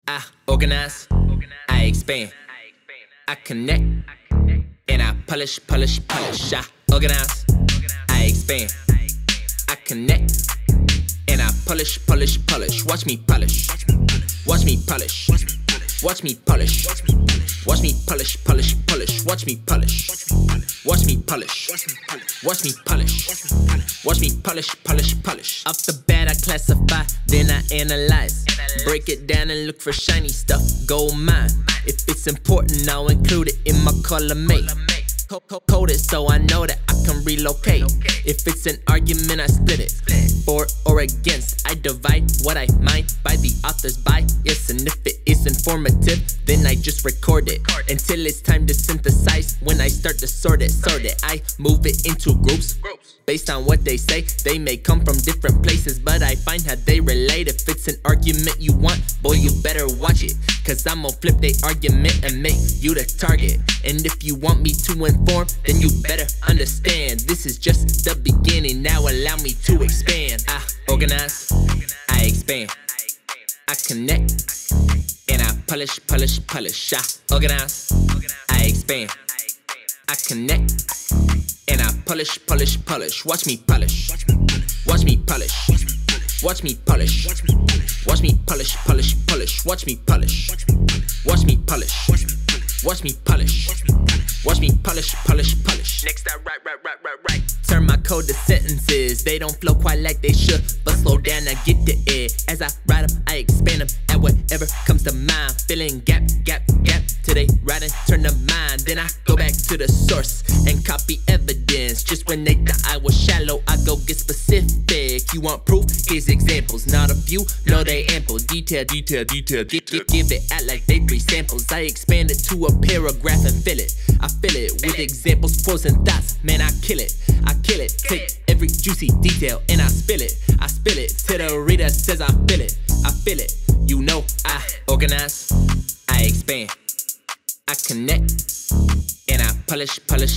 I organize, I expand, I connect, and I polish. I organize, I expand, I connect, and I polish. Watch me polish, watch me polish, watch me polish, watch me polish, watch me polish, watch me polish, watch me polish, watch me polish. Off the bat I classify, then I analyze, break it down and look for shiny stuff, gold mine. If it's important, I'll include it in my color mate. Code it so I know that I can relocate. If it's an argument, I split it. For or against, I divide what I mind by the author's bias. And if it is informative, then I just record it until it's time to synthesize. When I start to sort it, I move it into groups based on what they say. They may come from different places, but I find how they relate. If it's an argument you want, boy, you better watch it, cause I'm gonna flip they argument and make you the target. And if you want me to inform, then you better understand this is just the beginning. Now allow me to expand. I organize, I expand, I connect, and I polish. I organize, I expand, I connect, and I polish. Watch me polish, watch me polish, watch me polish, watch me polish, watch me polish, watch me polish, watch me polish, watch me polish. Next I write. Turn my code to sentences. They don't flow quite like they should, but slow down and get to it. As I write them, I expand them at whatever comes to mind. Filling gap till they write and turn to mine. Then I go back to the source and copy evidence. Just when they thought I was shallow, I go get specific. You want proof? Here's examples. Not a few, no they ample. Detail. Give it out like they free samples. I expand it to a paragraph and fill it. I fill it with examples, pros and thoughts. Man, I kill it. Take every juicy detail and I spill it. Till the reader says I feel it. You know I organize, I expand, I connect, and I polish.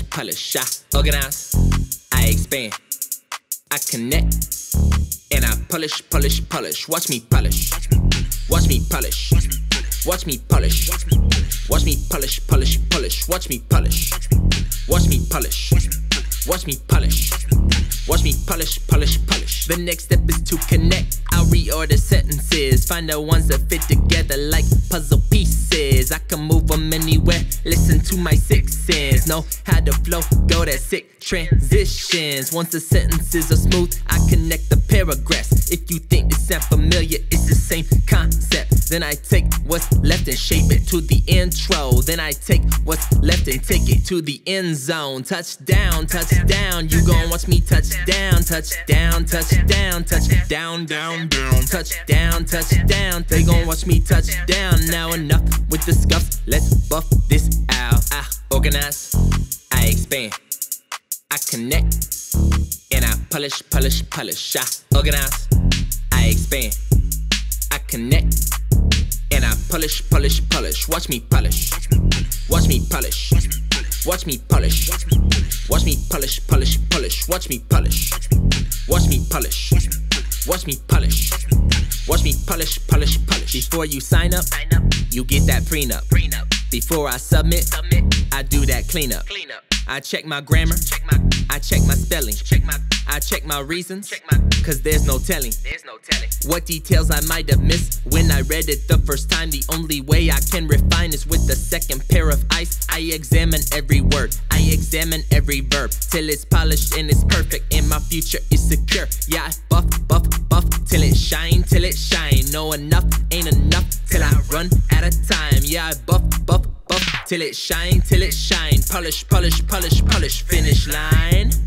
I organize, I expand, I connect, and I polish. Watch me polish, watch me polish, watch me polish, watch me polish, watch me polish, watch me polish, watch me polish, watch me polish. The next step is to connect. I'll reorder sentences, find the ones that fit together like puzzle pieces. I can move them anywhere, listen to my sixth sense. Know how to flow, go that sick transitions. Once the sentences are smooth, I connect the paragraphs. If you think this sound familiar, it's the same concept. Then I take what's left and shape it to the intro. Then I take what's left and take it to the end zone. Touchdown, you gon' watch me touchdown. Touchdown, they gon' watch me touchdown. Now enough with the scuffs, let's buff this out. I organize, I expand, I connect, and I polish. I organize, I expand, I connect, and I polish. Watch me polish, watch me polish, watch me polish, watch me polish, watch me polish, watch me polish, watch me polish, watch me polish. Before you sign up, you get that prenup. Before I submit, I do that cleanup. I check my grammar, I check my spelling, I check my reasons, cause there's no telling what details I might have missed when I read it the first time. The only way I can refine is with the second pair of eyes. I examine every word, I examine every verb, till it's polished and it's perfect and my future is secure. Yeah, I buff till it shine. No, enough ain't enough till I run out of time. Yeah, I buff till it shine. Polish, finish line.